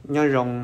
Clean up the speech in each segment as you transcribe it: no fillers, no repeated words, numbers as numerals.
nhớ rồng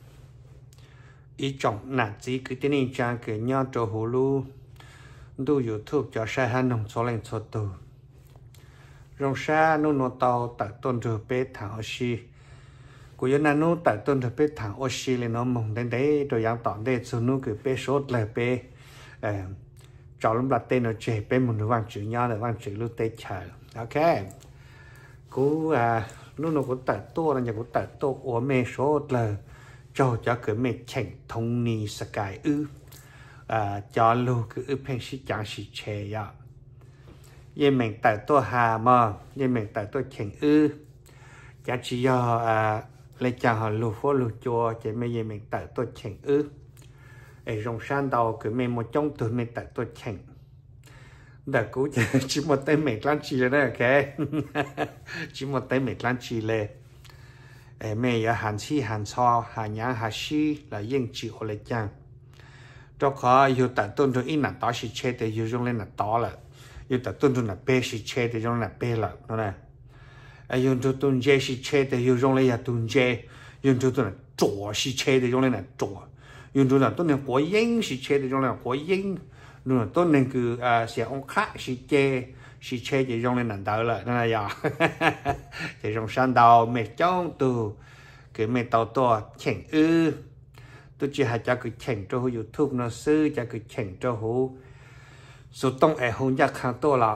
ý trọng nạt gì cứ tên này trang cái nhớ cho hồ lu đu YouTube cho sai han nông số lên số từ rồng sa nó tàu tại tôn thừa bê thảo oxy của dân anh nó tại tôn thừa bê thảo oxy lên nó mong đến đấy rồi giang tỏn đây số nó cứ bê sốt là bê cho lúc là tên nó chế bê một nửa vàng chữ nhớ là vàng chữ lúc tê chờ ok cú nó cũng tại tô là nhà cũng tại tô của mẹ số là cho cái mẹ chỉnh thông ni sky cho lưu cái pen sĩ chẳng sĩ chế ya ye mình tại tô hà mà ye mình tại tô chỉnh chả chỉ do lấy chàng họ lưu phố lưu chùa chỉ mấy ye mình tại tô chỉnh ở trong san đầu cái mẹ một trong từ mình tại tô chỉnh đã cú chỉ một tay mẹ lan chi rồi đấy ok chỉ một tay mẹ lan chi lên mẹ ở hàn chi hàn so hàn nhã hàn chi là yên chịu lại chăng cho khó yêu tại tôn rồi in là đó sẽ chơi thì yêu trong lên là đó là yêu tại tôn rồi là bê sẽ chơi thì trong là bê là nó này yêu trong tôn dê sẽ chơi thì yêu trong lên là tôn dê yêu trong tôn là chỗ sẽ chơi thì trong lên là chỗ yêu trong là tôn là quả yên sẽ chơi thì trong là quả yên luôn tôn nên cứ sẽ ông khác sẽ chơi thì trong lên là đỡ lại nó là giờ thì trong san đầu mẹ trong từ cái mẹ tàu to chèn tôi chỉ hay cho cái chèn cho YouTube nó sư cho cái chèn cho hồ số tông ở hôn giác hàng to là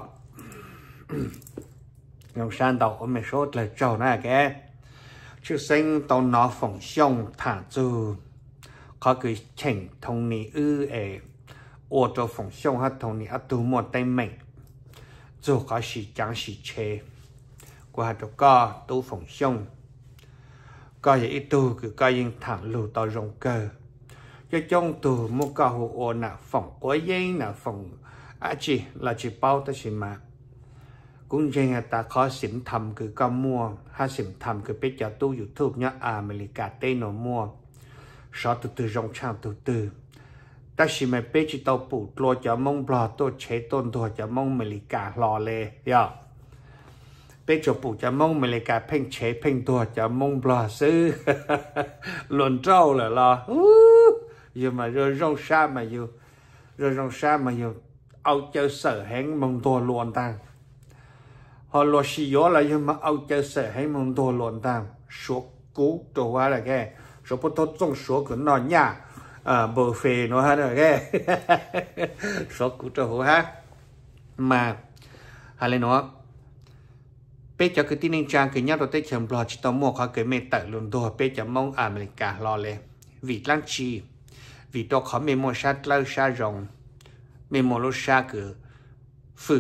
trong san đầu mẹ số là trâu này cái chứ sinh tàu nó phỏng xong thả từ có cái chèn thông ni ô tô phỏng xong hết thông ni tu một tay mình dù có sự chẳng sự chế qua đó có tu phỏng xong có gì tu cứ có những thẳng lù tao rong cơ cho trong tu một cái hồ ô nè phỏng quá giấy nè phỏng chỉ là chỉ bao ta chỉ mà cũng chỉ là ta khó xỉm thầm cứ có mua hay xỉm thầm cứ biết cho tu YouTube nhá America tên nó mua sau từ rong trang từ ta chỉ mà biết chỉ tao phụ lo cho mong bò tôi chế tôn tôi cho mong mình cả lò lê ya biết cho phụ cho mong mình cả phèn chế phèn tôi cho mong bò sư luận trâu là lo giờ mà rồi rong sa mà giờ rồi rong sa mà giờ ao chơi sở hẹn mong tôi luận tang họ lo xì gió là giờ mà ao chơi sở hẹn mong tôi luận tang số cú đồ quá là cái số bút tốt trong số của nó nhá bờ phê nó hết rồi cái số cụ trò hồ ha mà hay là nó bây giờ cái tin anh trang cái nhát đầu tết chấm lo chỉ tao mua khoa cái mẹ tự luôn đồ bây giờ mong America lo lên vì lăng chi vì đó khó mẹ mua sát lâu sát rồng mẹ mua lô sát cứ phụ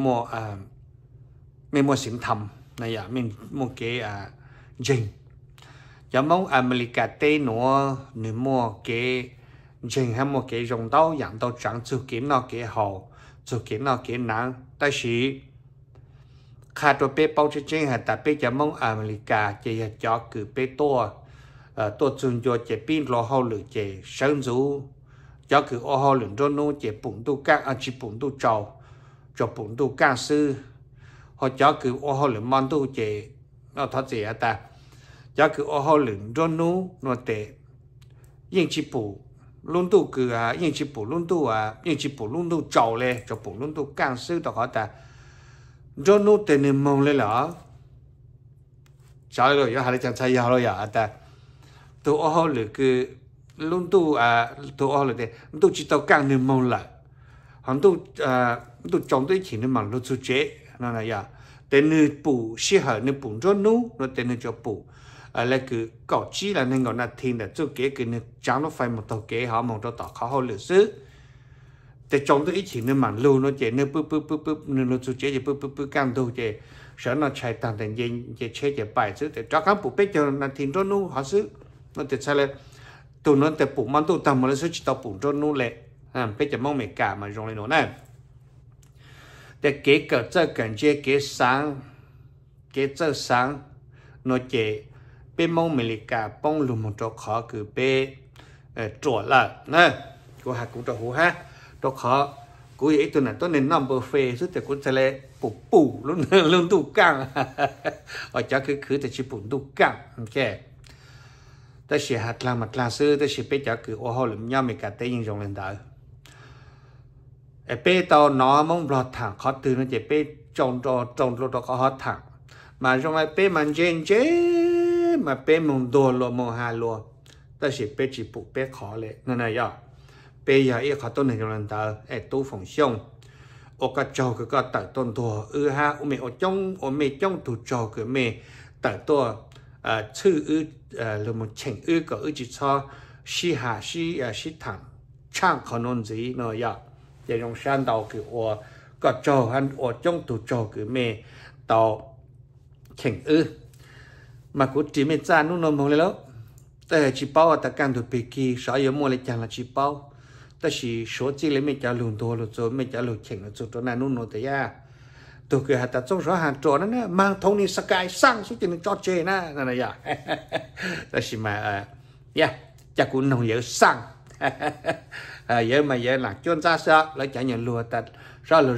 mẹ mua xỉm thầm này à mình mua cái dinh cho mong America tây nó nếu mua cái chính hay mua cái rồng tàu dạng tàu trắng chú kiếm nó cái hồ chú kiếm nó cái nắng tại vì khai đồ bê bao nhiêu chính hay tại bây giờ mong America chỉ là cho cứ bê to dùng cho chỉ pin lo hao lửa chỉ sáng rú cho cứ ô hao lửa cho nó chỉ bụng tu căng chỉ bụng tu trầu cho bụng tu căng sư họ cho cứ ô hao lửa mòn tu chỉ nó thoát gì à ta cho cứ ô hao lửa cho nó để yên chỉ bụng luôn tu cứ yên chỉ bụng luôn tu trầu lên cho bụng luôn tu căng sư đó họ ta cho nó để niệm mong lên là sao rồi hai chẳng sai rồi à ta tôi ô hao lửa cứ luôn tu tôi ô hao lửa để tôi chỉ tao căng niệm mong lại hắn tôi trồng tới chỉ niệm mong luôn tu chế nó là ya để niệm bụng xí hở niệm bụng cho nó để niệm cho bụng là cứ cọ chi là nên gọi là thiên là cho kế cái trắng nó phải một tàu kế họ mong cho tao khó hơn lửa xứ để trong tôi ít chỉ nên mặn lưu nó chế nên bự nên nó chú chế thì bự cam đâu chế sợ nó chạy tàn thành gì chế chế chế bài xứ để cho các bộ biết cho là thiên cho nó họ xứ nó để sao là tụi nó để bụng mang tụi tầm mà nó sẽ chỉ tao bụng cho nó lệ biết cho mong mẹ cả mà dùng lên nó này để kế cỡ cho cần chế kế cho sáng nó chế bên mong mình cả bông lùm một chỗ khó cứ bê trộn lại nè của hạt cũng trộn hú ha chỗ khó của ấy tôi là tôi nên nằm bờ phê suốt thì cũng sẽ lấy bù luôn tu căng ở chỗ cứ thì chỉ bù tu căng ok ta sẽ hạt làm mặt là sư ta sẽ biết cho cứ ô hậu lụm nhau mình cả tế nhưng rộng lên đó bé tao nó mong lọt thẳng khó từ nó chỉ bé trồng đồ có hót thẳng mà trong lại bé mà chế mà bé mong đồ lo mong hà lo ta sẽ bé chỉ phụ bé khó lệ nên này giờ bé giờ ít khó tôn này rộng lên đó tu phòng xong ô cả trâu cứ có tại tôn đồ ha ô mẹ trong tụ trâu cứ mẹ tạiตัวชื่อเรามันเช่งก็จิตชอชีหาชีถังช่างขนนจีเนาะอยากจะ用山道คือว่าก็จอหันว่าจ้องตัวจอคือเมต่อเช่งมากูจีไม่จ้านู่นนมองเลยแล้วแต่จีเป้าแต่การตัวปีกีสายมัวเลยจังละจีเป้าแต่สิโชจีเลยไม่จะลุนตัวลุโจไม่จะลุเช่งลุโจตัวนั้นนู่นโนแต่ยาตัวคือหาแต่จงสอหาโจนั่นนะมังทงนี่สกายสร้างสุดจริงจอเจนะนั่นน่ะอย่าแต่สิมาจะกูนงเยอะสร้างเยอะมาเยอะหลักจนจ้าซะแล้วจะnhận lùaแต่sao lùa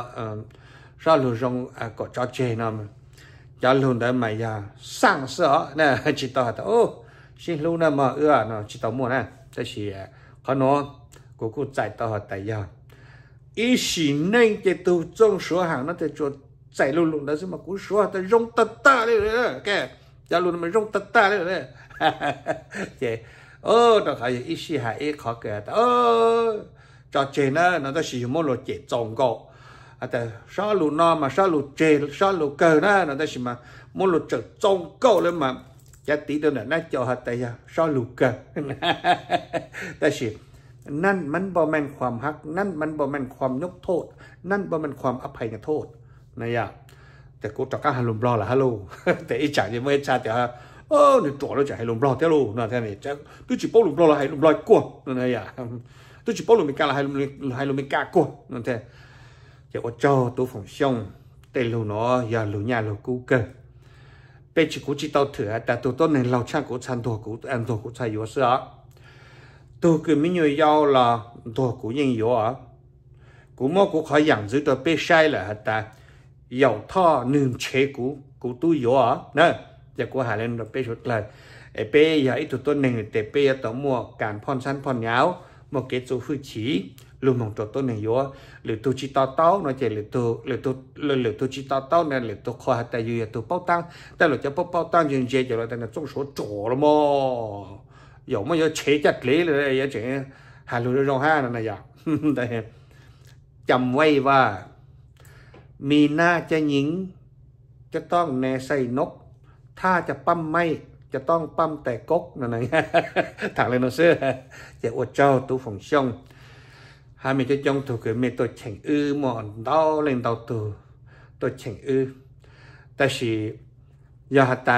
rong có cho ché nó cho luôn đấy mà ya sang sợ nè chỉ tao ô xin luôn nè mà nó chỉ tao mua nè thế thì có nó cũng chạy tao tại ya ý xin nên cái tu trong số hàng nó thì cho chạy luôn đó chứ mà cũng số ta rong ta đấy cái cho luôn mà rong ta đấy chứ nó phải ý sĩ hay ý khó kể cho trên nó ta sử dụng một loại chế trồng gạoแต่sao lù no mà sao lù chè sao lù cờ nó ta chỉ mà một lù chợ trồng gạo lên mà giá tí đâu nè nó cho hạt tại sao lù cờ ta chỉนั่นมันบ่แม่นความฮักนั่นมันบ่แม่นความยกโทษนั่นบ่แม่นความอภัยโทษนะยะแต่กูจะกล้าหันลมรอละฮัลโหลแต่อีจ่ายังไม่ชาแต่你做了就系龙บล้อเท่าลู那天你这都只包龙บล้อ了系龙บล้อ过那呀都只包龙没干了系龙没干过那天จะว่าเจ้าตัวฝงช่องแต่ลูเนาะอย่าลูญาลูกูเกเป็นจิกูจิตเอาเถื่อแต่ตัวต้นในเราช่างกูชันตัวกูอันตัวกูใช้อยู่เสือตัวคือไม่ย่อยยาวละตัวกูยังอยู่กูมอกูขออย่างซื้อตัวเป้ใช่แหละแต่ยาวท่อหนึ่งเชกูตู้อยู่นะจะกูหาเล่นตัวเป้ชุดเลยไอ้เป้อย่าไอ้ตัวต้นหนึ่งแต่เป้ตัวมัวการพ่นชั้นพ่นยาวมัวเกจูฟื้นฉีลูกมองตัวต้นหนึ่งอยู่หรือตัวจีตอเต้าเนาะเจหรือตัวจีตอเต้าเนี่ยหรือตัวคอแต่อยู่ตัวเป้าตั้งแต่เราจะเป้าตั้งยืนเจจะเราแต่เนี่ยต้องสวดจ่อละมั้ง有么有车จัดเลยเลยอย่างเช่นหาลูกร้องไห้นั่นนะอย่างแต่จำไว้ว่ามีหน้าจะหญิงจะต้องแนใส่นกถ้าจะปั้มไม่จะต้องปั้มแต่ก๊กนั่นไงถามเลยนะเสื้อจะอวดเจ้าตู้ฝงช่องหามีจะจ้องถูกคือมีตัวเฉ่งหมอนดาวเล่นดาวตัวเฉ่งแต่สิยาตา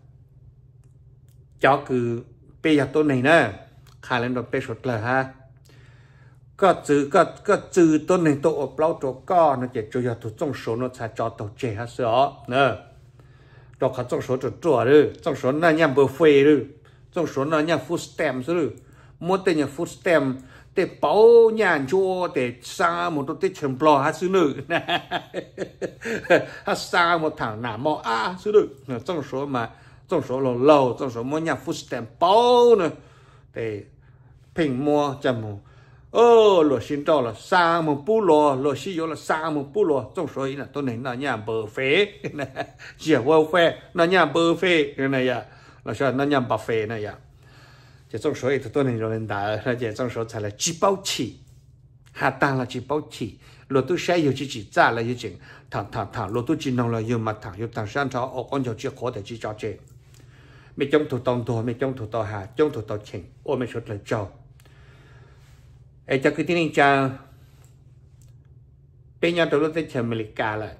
เจ้าคือเปียตัวไหนนะขาเล่นดอกเปียสุดเลยฮะก็จือตัวหนึ่งตัวอบเล่าตัวก้อนนะเจ็ดจุยตัวจงโสนชาจอตัวเจ้าเสือเนอะดอกเขาจงโสตัวตัวหรือจงโสนั่นยังเบอร์เฟย์หรือจงโสนั่นยังฟูดสเต็มหรือมัวแต่ยังฟูดสเต็มแต่เป้าย่านชัวแต่สร้างหมดตัวที่เฉิมปลอฮะซื้อหนึ่งนะฮะสร้างหมดถังหนามอซื้อหนึ่งจงโสมาจงโสเราจงโสมัวยังฟูดสเต็มเป้าเนอะแต่เพ่งมัวจมูหลวงชินโตละสร้างมันปูหล่อหลวงชิโยละสร้างมันปูหล่อจงโสอีน่ะตัวไหนน่ะย่าเบอร์เฟ่นะเจี๋ยวว่าเฟ่น่ะย่าเบอร์เฟ่นั่น呀เราชอบน่ะย่าบัฟเฟ่นั่น呀จะจงโสอีตัวไหนเราเล่นได้แล้วจะจงโส才来จี包起หาตังละจี包起หลวงตัวใช้อยู่จีจ้าละอยู่จริงถังหลวงตัวจีนองละอยู่มาถังอยู่ต่างชาติเขาออกอันจะจีขอแต่จีจ่อเจไม่จงถูกตองตัวไม่จงถูกต่อหาจงถูกต่อเชิงโอ้ไม่ชุดเลยเจ้าไอ้เจ้าคือที่นี่จะเป็นยอดตัวรถที่เชิญอเมริกาเลย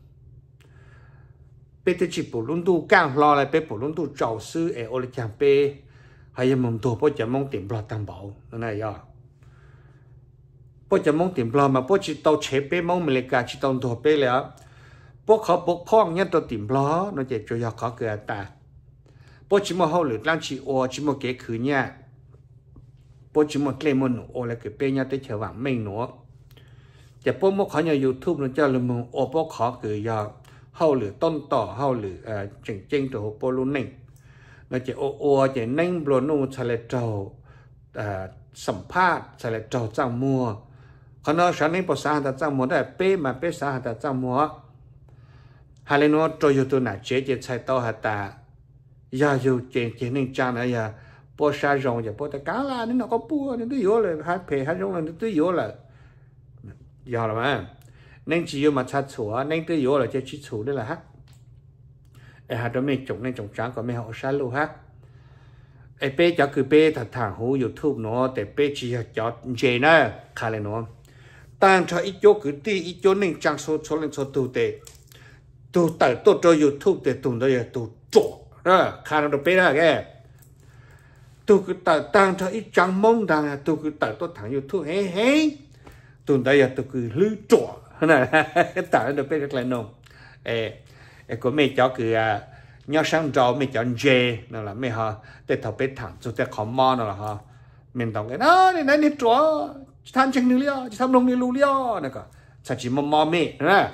เป็นที่จีบปุ่นดูก้างรอเลยเป็นปุ่นดูเจ้าซื้อไอ้โอลิจังเป้ให้ยังมองตัวเพราะจะมองติ่มปลาตังเบานั่นไงย่อเพราะจะมองติ่มปลามาเพราะจีโตเชเป้มองอเมริกาจีโตตัวเป้แล้วพวกเขาปกป้องเนี่ยตัวติ่มปลาน่าจะจะยอเขาเกิดแต่พอจิมเขาหรือร่างชีโอจิมเก๋คือเนี่ยพอจิมเกลมหนูโอแล้วก็เป็นเนี่ยได้เฉวังไม่หนูแต่พวกมันเขาเนี่ยยูทูบนั่นจะลืมโอพวกเขาคือยาเขาหรือต้นต่อเขาหรือเจ๋งตัวโปลุนิ่ง nó chỉ ô chỉ nên bro nô sẽ là trâuสัมภาษณ์ใช่เลยเจ้าจังมัวเขาเนาะฉันนี่ภาษาแต่จังมัวได้เป๊ะมาเป๊ะสาแต่จังมัวฮาเลนัวโจอยู่ตัวไหนเจ๊จะใช้ต่อหาตายาอยู่เจนเจนึงจังนะยาปอชาจงจะปอแต่กาลานี่nó có bùaนี่ตัวเยอะเลยฮัทเพฮัทจงเลยตัวเยอะเลยยาวหรือไม่นั่งจีอยู่มาชัดชัวนั่งตัวเยอะเลยจะชิดชัวได้ละฮะไอ้ฮัทตัวไม่จงนั่งจงจังก็ไม่เอาชาลูฮะไอ้เป้จะคือเป้ถัดทางหูยูทูบเนาะแต่เป้จีจอดเจนะคาเลยเนาะตั้งชาอีโจคือตีอีโจนึงจังโซโซเล่นโซตูเตตูแต่ตัวจอยูทูบแต่ตูได้ยังตูโจคาเราเป้ได้แกตูคือแต่ตั้งชาอีจังมงดังตูคือแต่ตัวทางยูทูบเฮ้เฮ้ตูได้ยังตูคือลื้อโจนะแต่เราเป้ก็เลยน้องก็ไม่จอคือnhớ sáng trâu mình chọn dê nó là mình ha để thầu bếp thẳng cho để khó mò nó là ha mình tổng cái đó này này chúa than chừng nữa liao tham lông đi lưu liao này cả chỉ mò mì nè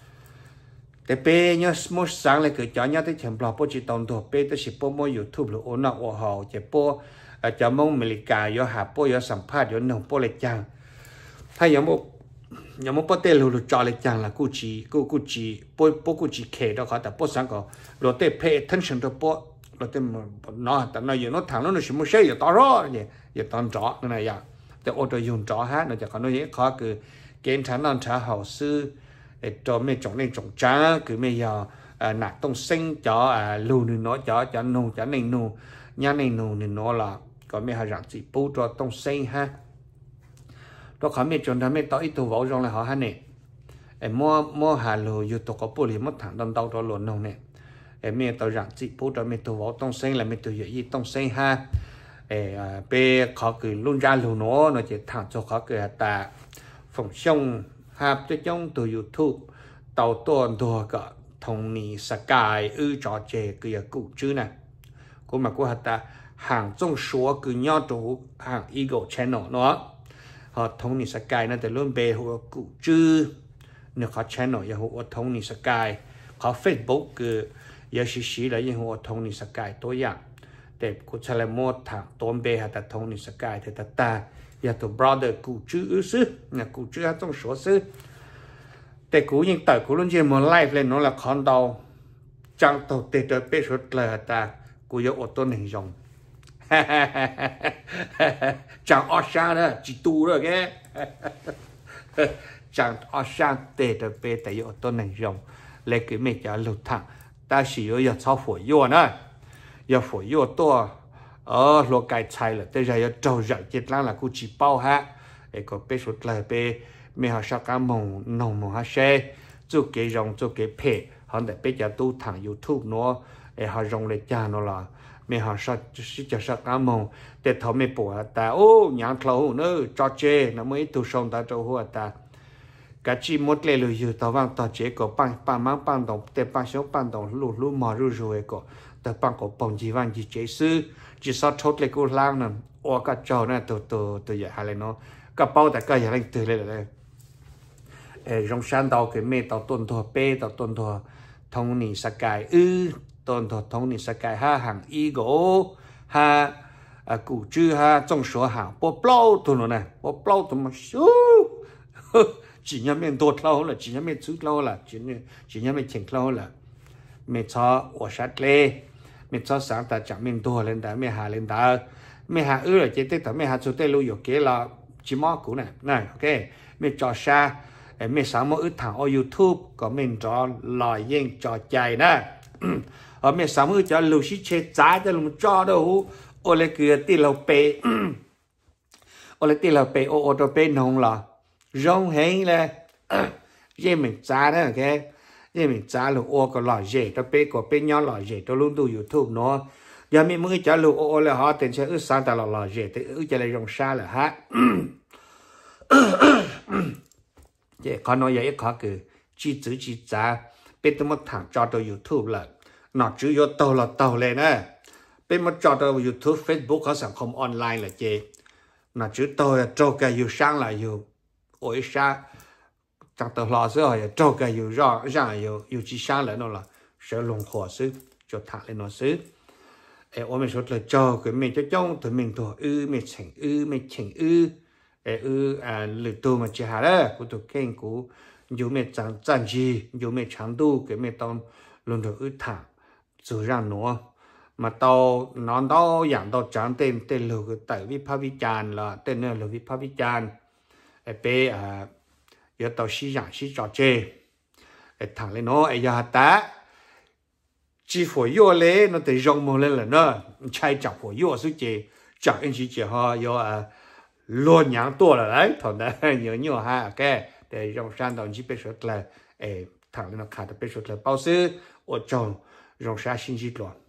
để bê nhớ mỗi sáng lại cứ chọn nhớ tới thèm bò bố chỉ tông đồ bê tới chỉ bố mua YouTube rồi ôn nọ ôn hậu chỉ bố cho mong mình cả yo hạ bố yoสัมภาษณ์yo nông bố lại chăng thay nhà một bữa tết lù cho lại chẳng là cụ chỉ bố cụ chỉ kể đó họ ta bố sáng có rồi tết pay attention đó bố rồi tết nó ta nói nó thằng nó chỉ muốn xây giờ to rõ giờ to rõ cái này yaแต่โอตัวยุ่งจ่อฮะนอกจากเขาโน้ยเขาคือเกณฑ์ฐานนอนช้าเขาซื้อตัวไม่จงเล่นจงจ้าคือไม่ยอหนักต้องเซ็งจ่อลูนึงเนาะจ่อนูจ่อหนึ่งนูย่าหนึ่งนูนึงเนาะละก็ไม่หาหลังจีปูจ่อต้องเซ็งฮะตัวเขาไม่จนทำให้ต่ออีตัววอลจงเลยเขาฮะเนี่ยมั่วหาลูอยู่ตัวกับปุ่นมั่วถังดำตัวหล่นลงเนี่ยไม่ตัวหลังจีปูจ่อไม่ตัววอลต้องเซ็งเลยไม่ตัวใหญ่ต้องเซ็งฮะเป้เขาคือรุ่นยาลูโน่เนาะจะถามเขาคือแต่ฝั่งช่องหาจะจ้องตัว YouTube ตัวก็ทงนี้สกายจอเจคือกูชื่อนะกูมากูหัดแต่ห่างจงชัวคือย่อตัวห่าง Eagle Channel เนาะทงนี้สกายนั่นแต่รุ่นเป้หัวกูชื่อเนี่ยเขา Channel ยังหัวทงนี้สกายเขา Facebook คือยาชิแล้วยังหัวทงนี้สกายตัวอย่างแต่กูใช้เลยหมดทางต้นเบหาแต่ทงนิสกายแต่ตาอย่าตัว brother กูชื่อซื้อเนี่ยกูชื่อต้องสวดซื้อแต่กูยังต่อยกูรุ่นเชียร์มันไล่เลยน้องละครดาวจังตัวเตะตัวเป๊ะสุดเลยแต่กูยังอดตัวหนึ่งยงจังออชาเนี่ยจีตูเลยแกจังออชาเตะตัวเป๊ะแต่ยังอดตัวหนึ่งยงเลยคือไม่จะหลุดทางแต่สิ有要超火药呢要火药多罗盖菜了但是要周日节lang là กูchỉ bao ha có bé số lại bé mấy họ sao cả mông nông mông ha xe chú cái rong chú cái phe họ để bé cho tu thằng YouTube nó họ rong lại cha nó là mấy họ sao chỉ cho sao cả mông để thọ mấy bộ ta ô nhang thầu nữa cho chê nó mới tu sông ta cho hoa ta cả chỉ một lệ lườiอยู่ต่อว่างต่อเจ๊ก็ปังมังปังตรงแต่ปังชงปังตรงลู่มารู้ก็แต่ปังก็ปงจีวันจีเจซื้อจีซอสทดเลยกูล้างนั่นโอ้ก็เจ้าน่ะตัวใหญ่อะไรเนาะก็เป้าแต่ก็อย่างไรตื่นเลยรองชันดาวคือเมตต้นตัวเป้ต้นตัวทงนี่สกายต้นตัวทงนี่สกายห้าห่างอีโก้ห้ากูชื่อห้าจงสัวห่างปอเปล่าตัวนู้นน่ะปอเปล่าตัวมันชูchỉ nhắm miệng đốt lâu là chỉ nhắm miệng chút lâu là chỉ nhắm miệng chỉnh lâu là miệng cho ở sát lê miệng cho sáng ta chẳng miệng đốt lên đã miệng hạ lên đã miệng hạ là chỉ tới ta miệng hạ chút tới lưu dục kế là chỉ mò cũ này ok miệng cho xa miệng sáng mò ướt thẳng ở YouTube có miệng cho lòi yên cho chạy nè ở miệng sáng mò cho lưu sĩ chế giá cho lưu cho đâu ô lê kia tì lâu bê ô lê tì lâu bê ô đồ bê nông là rong hẹn là dễ mình trả đó ok dễ mình trả luôn ô có lò dễ cho bé có bé nhỏ lò dễ cho luôn tu YouTube nó giờ mình mới trả luôn ô là họ tiền sẽ ước sang ta lò dễ thì ước cho lại rong xa là ha vậy còn nói vậy khó cứ chỉ trả bé tôi mất thẳng cho tôi YouTube là nó chỉ có tàu là tàu lên nè bé mất cho tôi YouTube Facebook có sản phẩm online là chê nó chỉ tôi là cho cái yêu sang là yêu ôi sa chẳng tờ lò rồi trâu cái yêu rõ yêu chỉ sang lại nó là sẽ lồng khổ xứ cho thả lên nó xứ 我们说了叫个没就叫对面多没请没请lựa mà chỉ hà đó của tụi kênh của dù mẹ chẳng gì dù mẹ chẳng đủ cái mẹ tao luôn được thẳng rồi ra nữa mà tao nó tao dạng tao chẳng tên lừa cái tại vì pháp vi chan là tên này là vì pháp vi chan bé giờ tao xí dạng xí trò chơi thằng lên nó giờ ta chỉ phải vô lẽ nó tự rong mồ lên là nó chạy chọc phải vô suy chế chẳng anh chỉ chế họ vô luôn nhàng tua là đấy thằng đấy nhớ ha cái để rong san tao chỉ biết là thằng nó khá là biết là bao sư ở trong rong sa sinh chi rồi